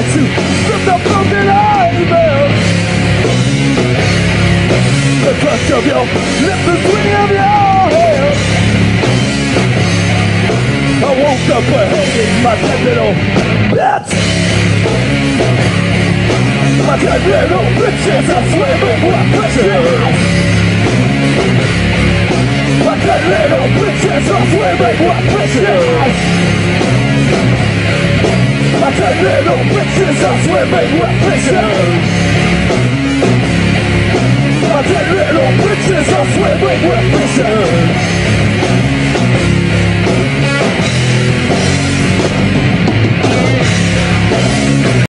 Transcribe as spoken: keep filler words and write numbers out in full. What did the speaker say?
got to strip the broken eyes, the crust of your lips, the swing of your hair. I woke up for hanging my dead little bitch. My dead little bitches, I swear, but what pressure.